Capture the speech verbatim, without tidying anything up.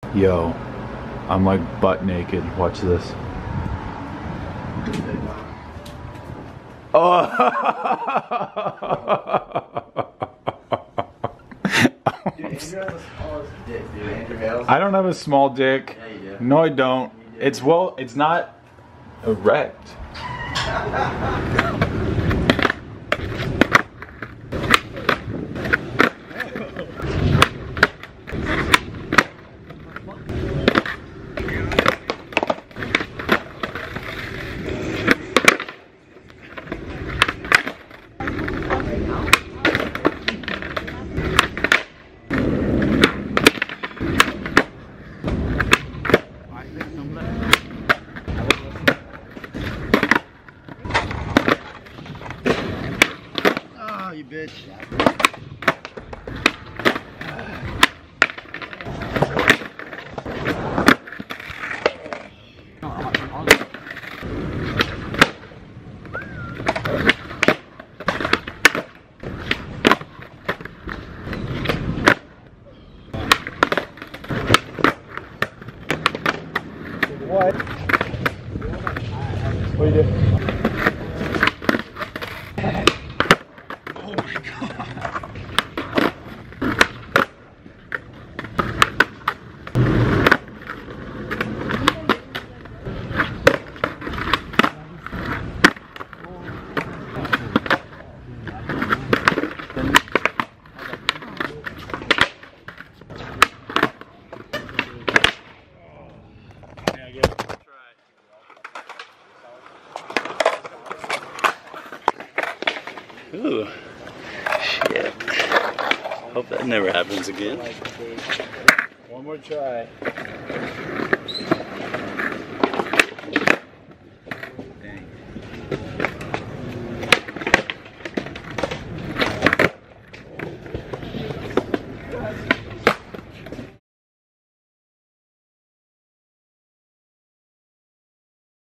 Yo, I'm like butt naked. Watch this. Oh! Dude, Andrew has the smallest dick, dude. Andrew Hales. I don't have a small dick. Yeah, you do. No, I don't. It's well, it's not erect. Oh, you bitch. What? What are you doing? Oh my god. Ooh, shit. Hope that never happens again. One more try.